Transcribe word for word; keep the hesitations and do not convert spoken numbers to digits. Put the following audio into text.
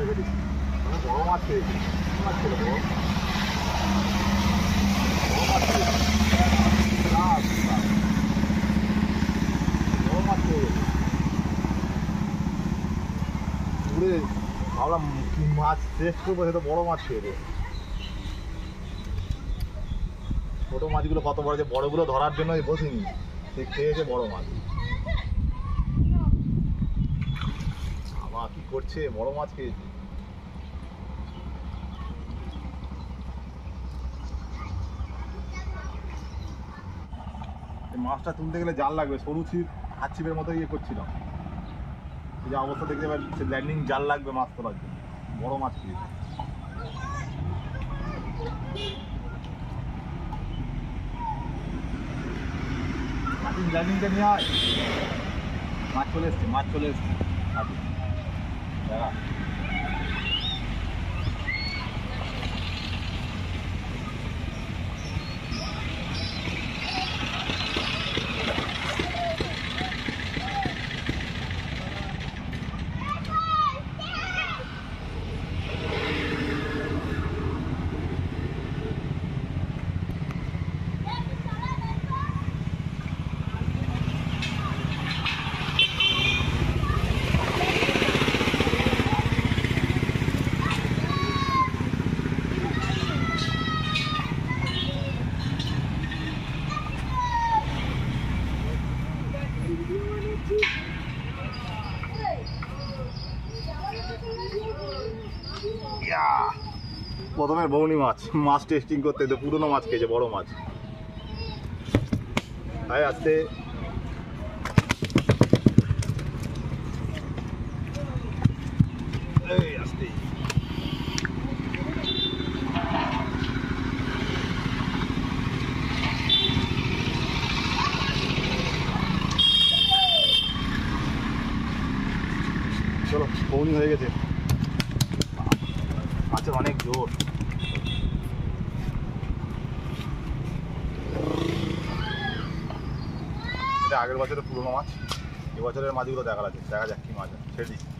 বড় মাছ পেয়েছি, মাছ ছিল বড় বড় মাছ পেয়েছি, বড় মাছ পেয়ে গেছি। ঘুরে ভাবলাম কি মাছ টেস্ট করবো, সে তো বড় মাছ পেয়ে। ছোটো মাছগুলো কত বড়, যে বড়গুলো ধরার জন্য বসিনি, সে খেয়েছে বড় মাছ। আমার কি করছে, বড় মাছ খেয়েছে। মাছটা তুলতে গেলে জাল লাগবে, সরু ছিপ হাত ছিপের মতো ইয়ে করছিলাম, এই যে অবস্থা দেখতে পাই, সে ল্যান্ডিং জাল লাগবে মাছ তোলার জন্য। বড় মাছ খেয়েছে। ল্যান্ডিংটা নিয়ে আয়, মাছ চলে এসছে, মাছ চলে এসছে। দেখা প্রথমে বৌনি মাছ, মাছ টেস্টিং করতে, তো পুরোনো মাছ খেয়েছে, বড় মাছ। আয় আসতে এই আসতে চলো, বৌনি হয়ে গেছে। মাছের অনেক জোর। এটা আগের বছরের পুরোনো মাছ, এবছরের মাছগুলো দেখা যাচ্ছে, দেখা যাক কি মাছ আছে, ছেড়ে দিই।